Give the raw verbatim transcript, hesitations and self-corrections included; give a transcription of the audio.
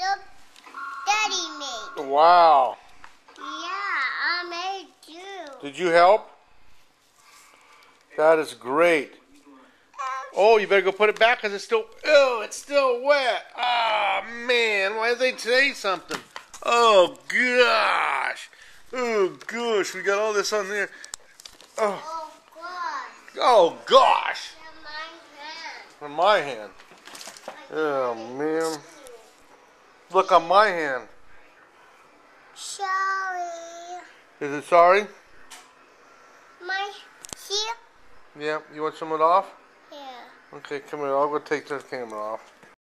Your daddy made. Wow. Yeah, I made too. Did you help? That is great. Oh, you better go put it back because it's still, oh, it's still wet. Oh, man. Why did they say something? Oh, gosh. Oh, gosh. We got all this on there. Oh, Oh, gosh. oh gosh. In my hand. On my hand. Oh, man. Look on my hand. Sorry. Is it sorry? My here? Yeah. You want some of it off? Yeah. Okay, come here. I'll go take this camera off.